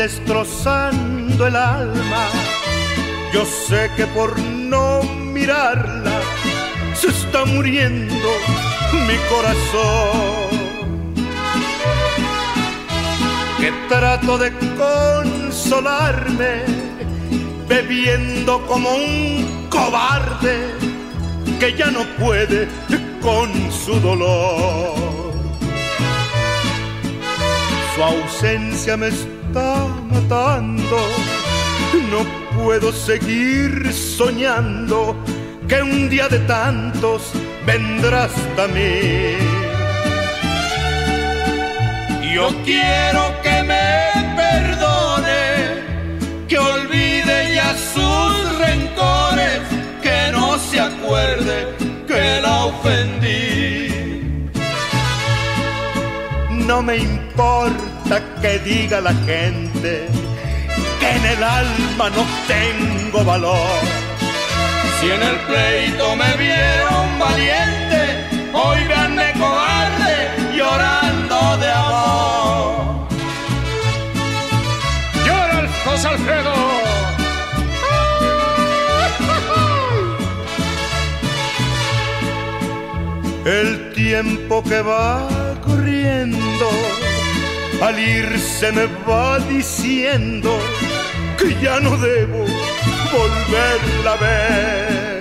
destrozando el alma. Yo sé que por no mirarla se está muriendo mi corazón, que trato de consolarme bebiendo como un cobarde que ya no puede con su dolor. Su ausencia me está matando, no puedo seguir soñando que un día de tantos vendrá hasta mí. Yo quiero que me perdone, que olvide ya sus rencores, que no se acuerde que la ofendí. No me importa que diga la gente que en el alma no tengo valor. Si en el pleito me vieron valiente, hoy véanme cobarde llorando de amor. ¡Llora José Alfredo! El tiempo que va corriendo, al irse me va diciendo que ya no debo volverla a ver.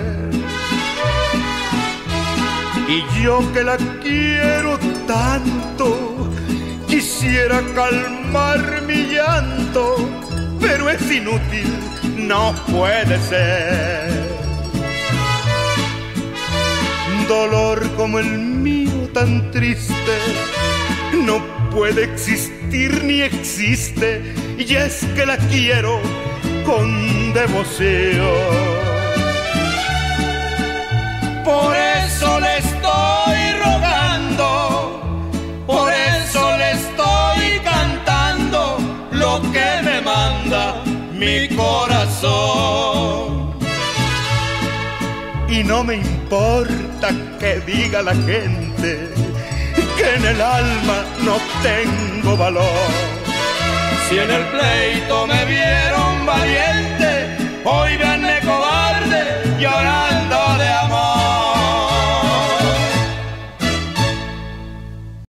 Y yo que la quiero tanto, quisiera calmar mi llanto, pero es inútil, no puede ser. Dolor como el mío tan triste no puede existir ni existe, y es que la quiero con devoción. Por eso le estoy rogando, por eso le estoy cantando lo que me manda mi corazón. Y no me importa que diga la gente que en el alma no tengo valor. Si en el pleito me vieron valiente, hoy véanme cobarde llorando